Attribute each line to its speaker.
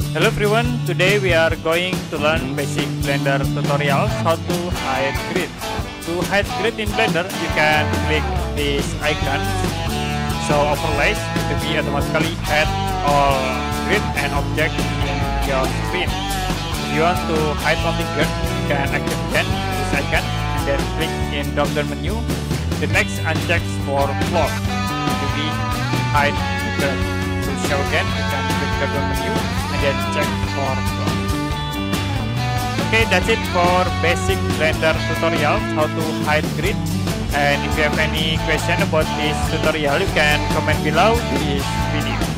Speaker 1: Hello everyone, today we are going to learn basic Blender tutorials how to hide grid. To hide grid in Blender, you can click this icon, show overlays to be automatically hide all grid and object in your screen. If you want to hide only grid, you can activate this icon and then click in drop down menu. The next unchecks for floor to be hide grid. To show again, you can click drop down menu and then check for floor. Okay, that's it for basic Blender tutorial how to hide grid. And if you have any question about this tutorial, you can comment below this video.